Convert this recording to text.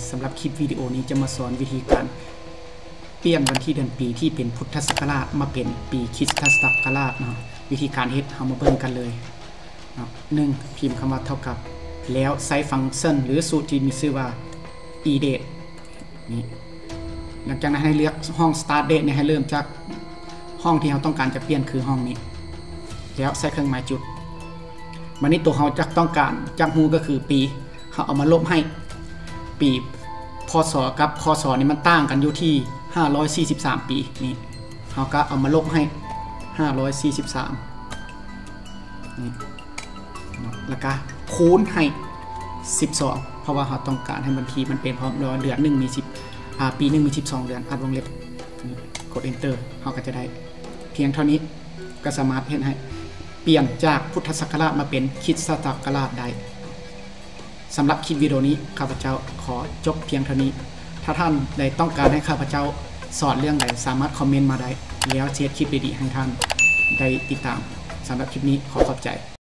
สำหรับคลิปวิดีโอนี้จะมาสอนวิธีการเปลี่ยนวันที่เดือนปีที่เป็นพุทธศักราชมาเป็นปีคริสตศักราชเนาะวิธีการเฮ็ดเฮามาเบิ่งกันเลย1พิมพ์คำว่าเท่ากับแล้วใช้ฟังก์ชันหรือสูตรที่มีชื่อว่า edate นี่หลังจากนั้นให้เลือกห้อง start date เนี่ยให้เริ่มจากห้องที่เราต้องการจะเปลี่ยนคือห้องนี้แล้วใส่เครื่องหมายจุดวันนี้ตัวเราจะต้องการจากฮูก็คือปีเขาเอามาลบให้ปีพศกับคศนี่มันต่างกันอยู่ที่543ปีนี่เราก็เอามาลบให้543นี่แล้วก็คูณให้12เพราะว่าเราต้องการให้บัญชีมันเป็นพร้อมเดือน1มี10ปี1มี12เดือนอัดวงเล็บกด enter เราก็จะได้เพียงเท่านี้ก็สามารถเห็นให้เปลี่ยนจากพุทธศักราชมาเป็นคริสตศักราชได้สำหรับคลิปวิดีโอนี้ข้าพเจ้าขอจบเพียงเท่านี้ถ้าท่านใดต้องการให้ข้าพเจ้าสอนเรื่องใดสามารถคอมเมนต์มาได้แล้วเช็คคลิปดีๆให้ท่านได้ติดตามสำหรับคลิปนี้ขอขอบใจ